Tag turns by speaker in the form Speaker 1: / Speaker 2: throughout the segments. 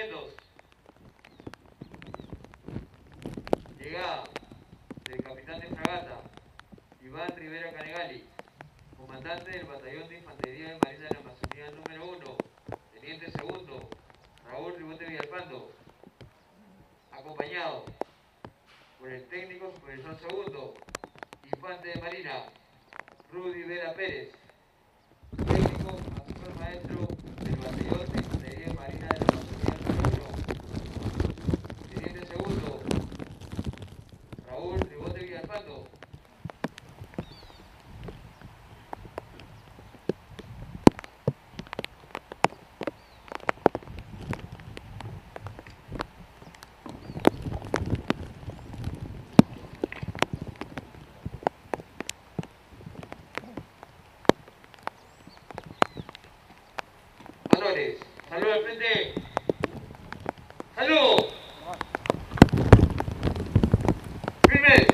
Speaker 1: reconocimientos. Llegada del capitán de fragata, Iván Rivera Canegali, comandante del Batallón de Infantería de Marina de la Amazonía número 1, teniente segundo, Raúl Ribote Villalpando, acompañado por el técnico supervisor segundo, infante de Marina, Rudy Vera Pérez, técnico asesor maestro del Batallón de Infantería de Marina de la Amazonía número 1, teniente segundo, Raúl Ribote Villalpando. Honores. Saludos al frente. ¡Salud! ¡Firmes!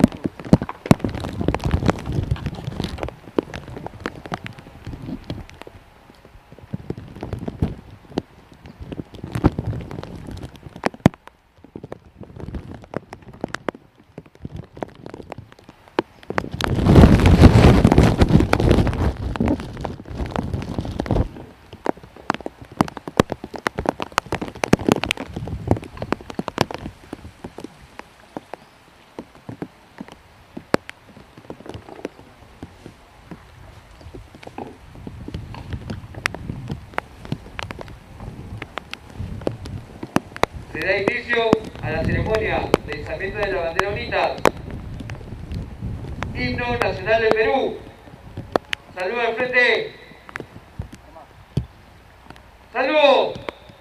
Speaker 1: Se da inicio a la ceremonia de izamiento de la bandera UNITA. Himno Nacional del Perú. Salud al frente. ¡Salud!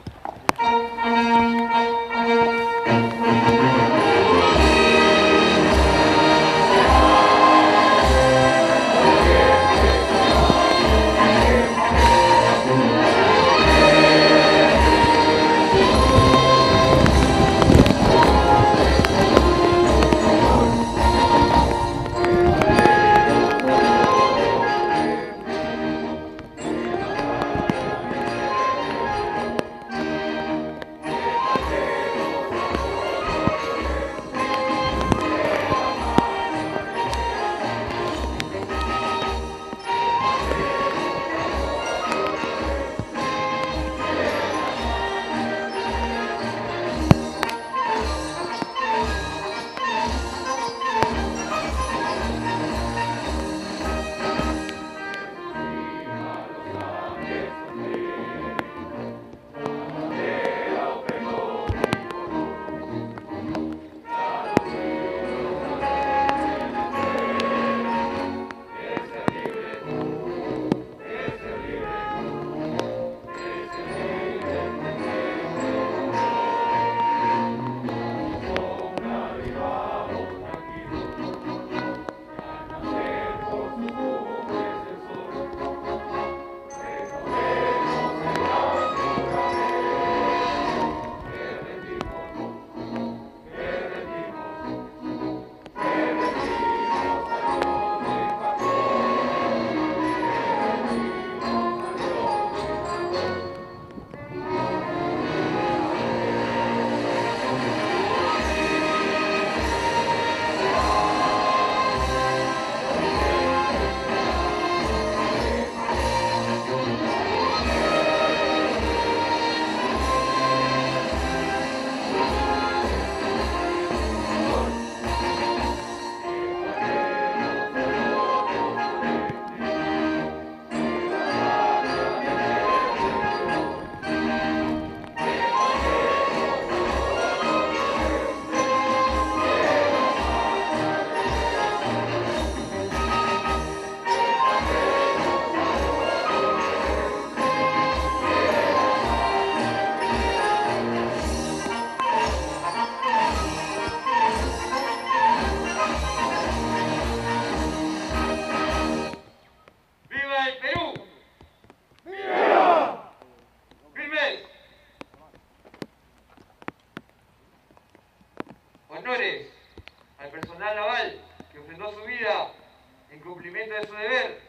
Speaker 1: Honores al personal naval que ofrendó su vida en cumplimiento de su deber.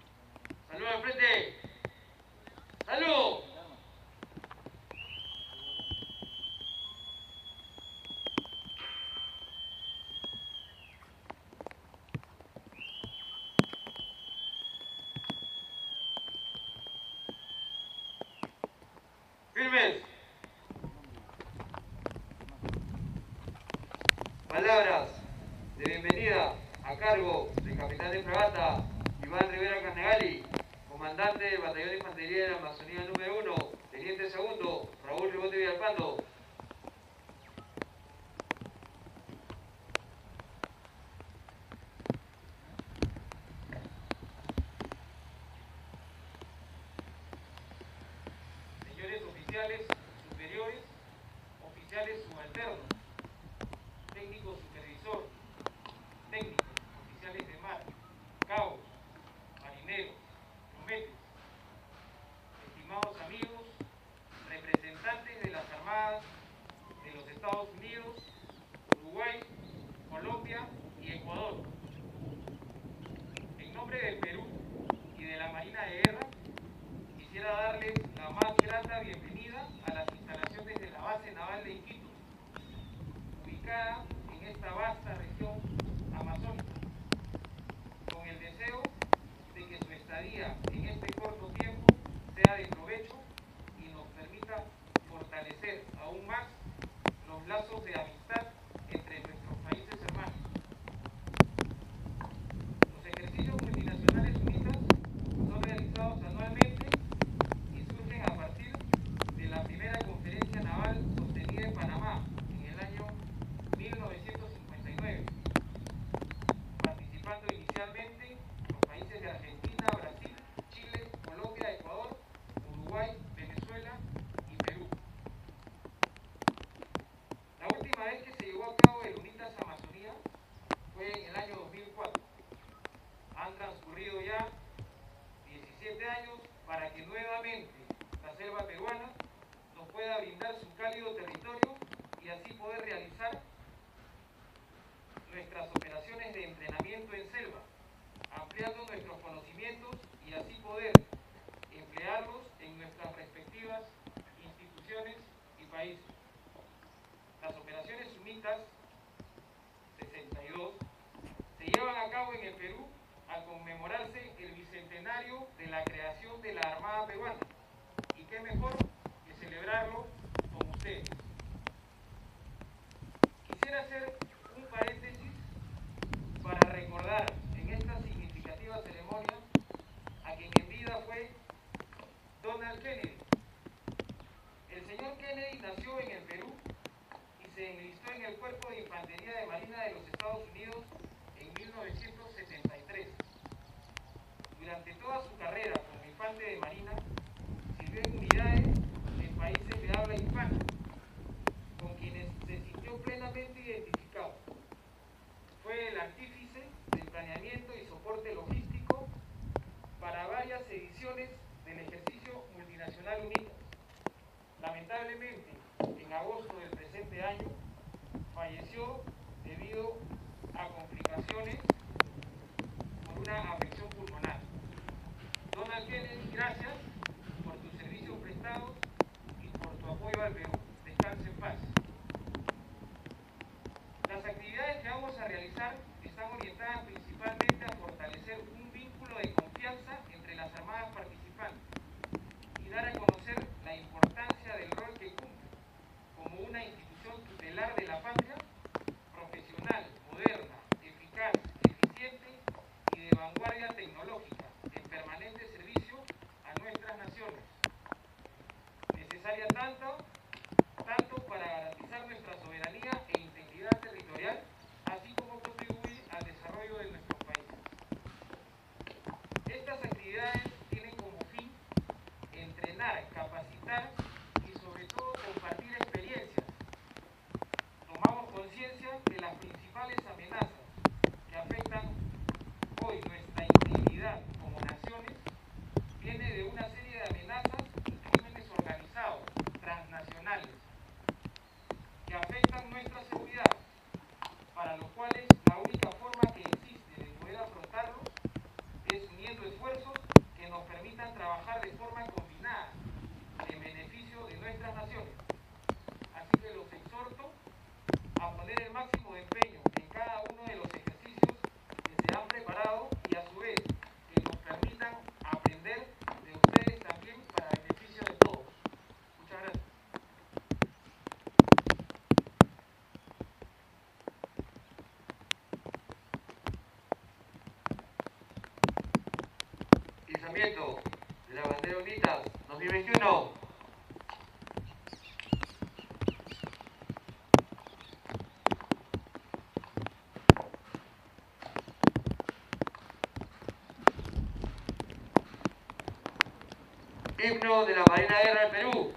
Speaker 1: Salud al frente. ¡Salud! Firmes. Palabras de bienvenida a cargo del capitán de fragata Iván Rivera Carnegali, comandante del Batallón de Infantería de la Amazonía número 1, teniente segundo Raúl Ribote Villalpando. Señores oficiales superiores, oficiales subalternos, técnico supervisor, técnicos, oficiales de mar, cabos, marineros, grumetes, estimados amigos, representantes de las Armadas de los Estados Unidos, Uruguay, Colombia y Ecuador. En nombre del Perú y de la Marina de Guerra, quisiera darles la más grata bienvenida a las instalaciones de la Base Naval de Iquitos, ubicada en esta vasta región amazónica, con el deseo de que su estadía en este corto tiempo sea de provecho y nos permita fortalecer aún más los lazos de amistad entre nuestros países hermanos. Los ejercicios multinacionales UNITAS son realizados anualmente y surgen a partir de la primera conferencia naval sostenida en Panamá en el año 1959, participando inicialmente los países de Argentina, Brasil, Chile, Colombia, Ecuador, Uruguay, Venezuela y Perú. La última vez que se llevó a cabo el UNITAS Amazonía fue en el año 2004. Han transcurrido ya 17 años para que nuevamente la selva peruana nos pueda brindar su cálido territorio y así poder realizar nuestras operaciones de entrenamiento en selva, ampliando nuestros conocimientos y así poder emplearlos en nuestras respectivas instituciones y países. Las operaciones UNITAS 62 se llevan a cabo en el Perú al conmemorarse el bicentenario de la creación de la Armada Peruana, y qué mejor que celebrarlo con ustedes. Quisiera hacer un paréntesis para recordar en esta significativa ceremonia a quien en vida fue Donald Kennedy. El señor Kennedy nació en el Perú y se enlistó en el Cuerpo de Infantería de Marina de los Estados Unidos en 1973. Durante toda su carrera como infante de marina, sirvió en unidades en países de habla hispana, con quienes se sintió plenamente identificado. Fue el artífice del planeamiento y soporte logístico para varias ediciones del ejercicio multinacional UNITAS. Lamentablemente, en agosto del presente año, falleció debido a complicaciones por una afección pulmonar. Donald Kennedy, gracias por tus servicios prestados y por tu apoyo al Perú. Descanse en paz. Las actividades que vamos a realizar están orientadas principalmente a fortalecer un vínculo de confianza entre las armadas participantes y dar a conocer la importancia del rol que cumple como una institución tutelar de la patria, profesional, moderna, eficaz, eficiente y de vanguardia tecnológica, en permanente servicio a nuestras naciones, necesaria tanto para garantizar nuestra soberanía e integridad territorial, así como contribuir Prieto, de la bandera UNITA 2021. Himno de la Marina de Guerra del Perú.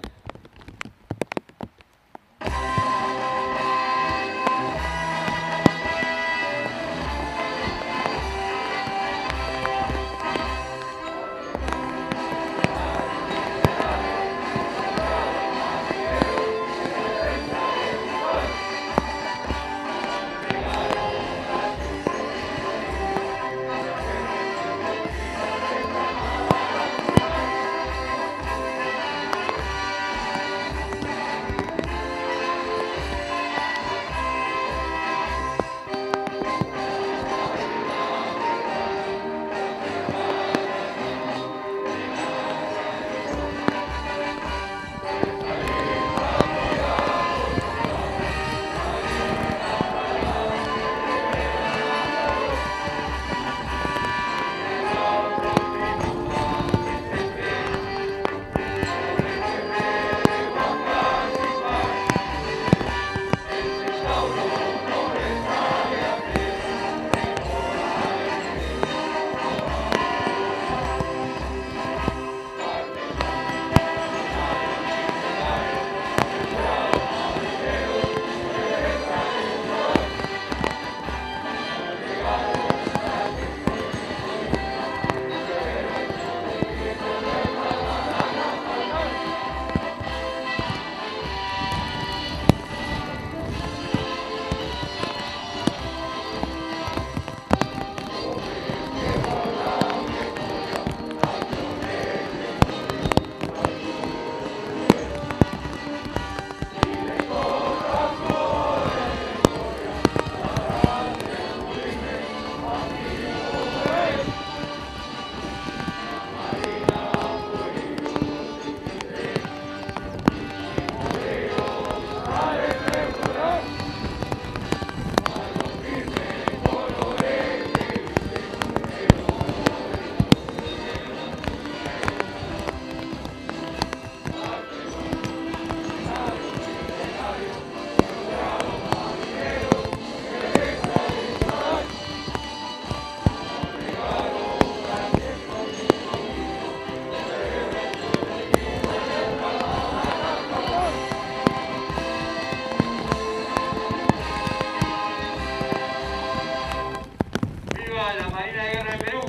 Speaker 1: La Marina de Guerra del Perú.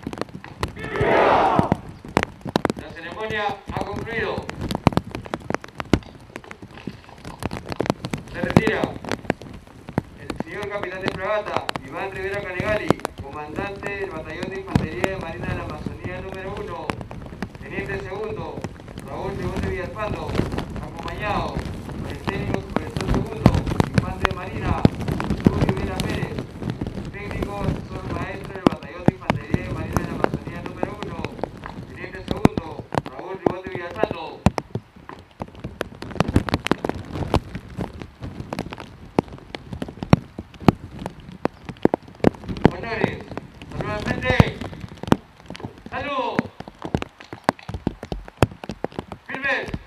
Speaker 1: La ceremonia ha concluido. Se retira el señor capitán de fragata Iván Rivera Canegali, comandante del Batallón de Infantería de Marina de la Amazonía número 1, teniente segundo Raúl Segundo Villalpando, acompañado por el técnico supervisor segundo, infante de Marina Rudy Vela Pérez, técnico asesor maestro del Batallón de Infantería de Marina de la Amazonía número 1, teniente segundo Raúl Segundo Villalpando. Honores, saludos al frente, saludos, firmes.